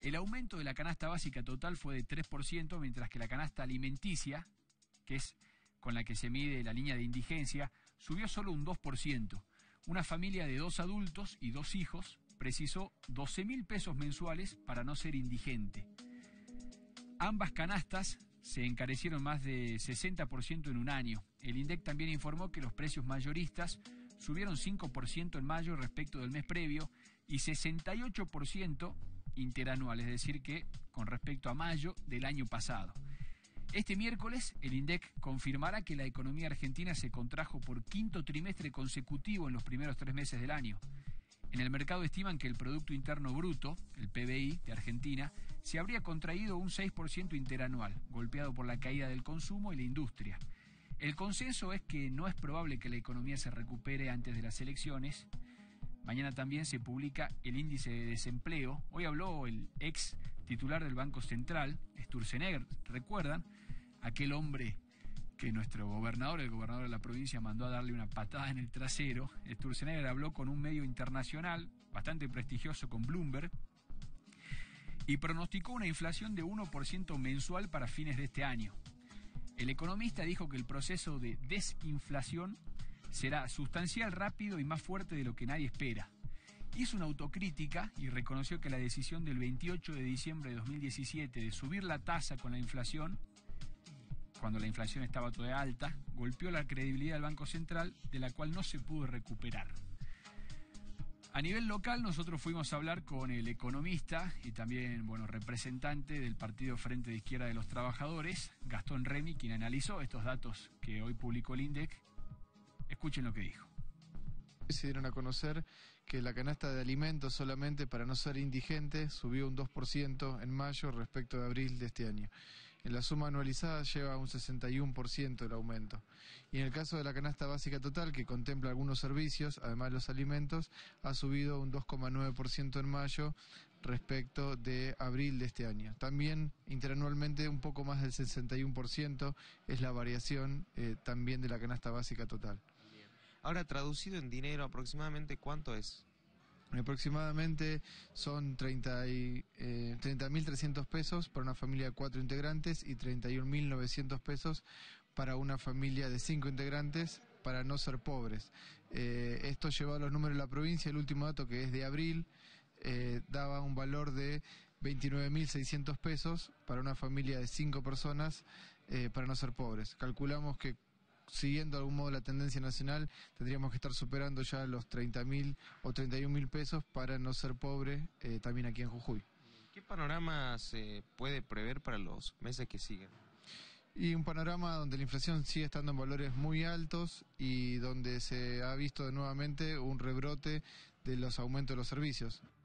El aumento de la canasta básica total fue de 3%, mientras que la canasta alimenticia, que es con la que se mide la línea de indigencia, subió solo un 2%. Una familia de 2 adultos y 2 hijos precisó 12.000 pesos mensuales para no ser indigente. Ambas canastas se encarecieron más de 60% en un año. El INDEC también informó que los precios mayoristas subieron 5% en mayo respecto del mes previo y 68% interanual, es decir que con respecto a mayo del año pasado. Este miércoles el INDEC confirmará que la economía argentina se contrajo por quinto trimestre consecutivo en los primeros 3 meses del año. En el mercado estiman que el Producto Interno Bruto, el PBI de Argentina, se habría contraído un 6% interanual, golpeado por la caída del consumo y la industria. El consenso es que no es probable que la economía se recupere antes de las elecciones. Mañana también se publica el índice de desempleo. Hoy habló el ex titular del Banco Central, Sturzenegger, ¿recuerdan? Aquel hombre que el gobernador de la provincia, mandó a darle una patada en el trasero. Sturzenegger habló con un medio internacional bastante prestigioso, con Bloomberg, y pronosticó una inflación de 1% mensual para fines de este año. El economista dijo que el proceso de desinflación será sustancial, rápido y más fuerte de lo que nadie espera. Hizo una autocrítica y reconoció que la decisión del 28 de diciembre de 2017 de subir la tasa con la inflación, cuando la inflación estaba toda alta, golpeó la credibilidad del Banco Central, de la cual no se pudo recuperar. A nivel local, nosotros fuimos a hablar con el economista y también, representante del Partido Frente de Izquierda de los Trabajadores, Gastón Remy, quien analizó estos datos que hoy publicó el INDEC. Escuchen lo que dijo. Se dieron a conocer que la canasta de alimentos, solamente para no ser indigente, subió un 2% en mayo respecto de abril de este año. En la suma anualizada lleva un 61% el aumento. Y en el caso de la canasta básica total, que contempla algunos servicios, además los alimentos, ha subido un 2,9% en mayo respecto de abril de este año. También interanualmente un poco más del 61% es la variación también de la canasta básica total. Ahora, traducido en dinero, ¿aproximadamente cuánto es? Aproximadamente son 30.300 pesos para una familia de 4 integrantes y 31.900 pesos para una familia de 5 integrantes, para no ser pobres. Esto llevado a los números de la provincia, el último dato, que es de abril, daba un valor de 29.600 pesos para una familia de 5 personas, para no ser pobres. Calculamos que, siguiendo de algún modo la tendencia nacional, tendríamos que estar superando ya los 30.000 o 31.000 pesos para no ser pobre, también aquí en Jujuy. ¿Qué panorama se puede prever para los meses que siguen? Y un panorama donde la inflación sigue estando en valores muy altos y donde se ha visto nuevamente un rebrote de los aumentos de los servicios.